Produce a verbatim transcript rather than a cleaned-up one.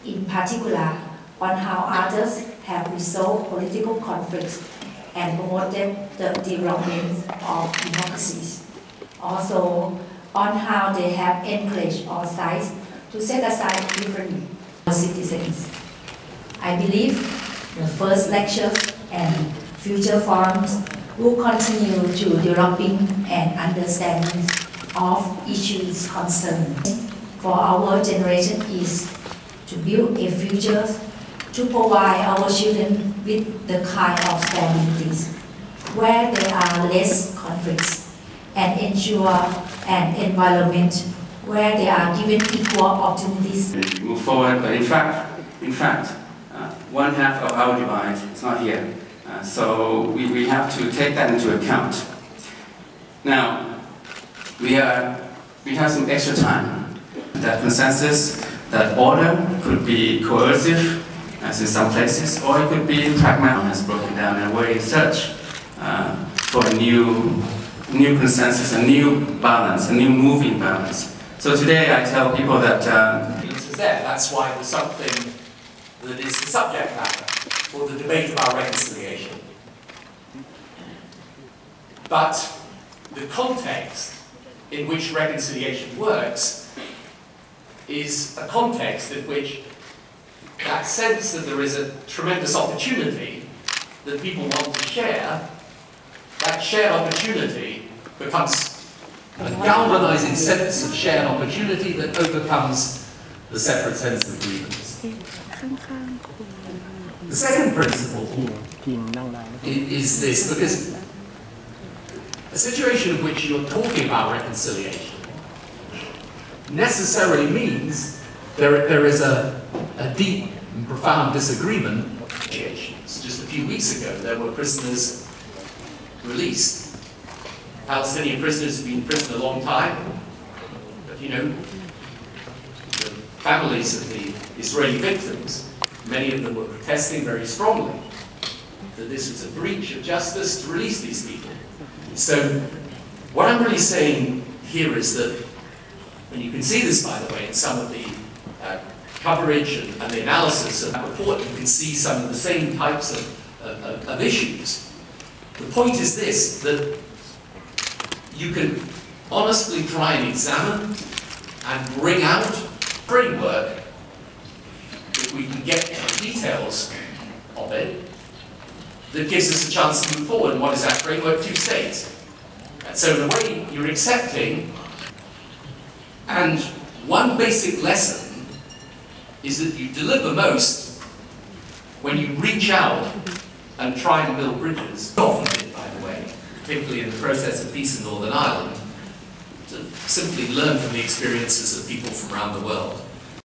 in particular on how others have resolved political conflicts and promoted the development of democracies. Also, on how they have encouraged all sides to set aside different citizens. I believe the first lecture and future forums will continue to developing and understanding of issues concerned. For our generation is to build a future to provide our children with the kind of stabilities where there are less conflicts and ensure an environment where they are given equal opportunities. Move forward, but in fact, in fact, uh, one half of our divide is not here. Uh, so we, we have to take that into account. Now, we are we have some extra time. That consensus, that order could be coercive, as in some places, or it could be pragmatic, has broken down and we're in search uh, for a new, new consensus, a new balance, a new moving balance. So today I tell people that uh, is there. That's why there's something that is the subject matter for the debate about reconciliation. But the context in which reconciliation works is a context in which that sense that there is a tremendous opportunity that people want to share, that shared opportunity becomes a galvanizing sense of shared opportunity that overcomes the separate sense of grievance. The second principle is this, because a situation in which you're talking about reconciliation necessarily means there, there is a, a deep and profound disagreement. Just a few weeks ago, there were prisoners released. Palestinian prisoners have been in prison a long time, but you know, the families of the Israeli victims, many of them were protesting very strongly that this was a breach of justice to release these people. So, what I'm really saying here is that, and you can see this, by the way, in some of the uh, coverage and, and the analysis of that report, you can see some of the same types of, of, of issues. The point is this, that you can honestly try and examine and bring out framework, if we can get the details of it, that gives us a chance to move forward. And what is that framework? Two states. And so in a way, you're accepting, and one basic lesson is that you deliver most when you reach out and try and build bridges. Often did, by the way, particularly in the process of peace in Northern Ireland, to simply learn from the experiences of people from around the world.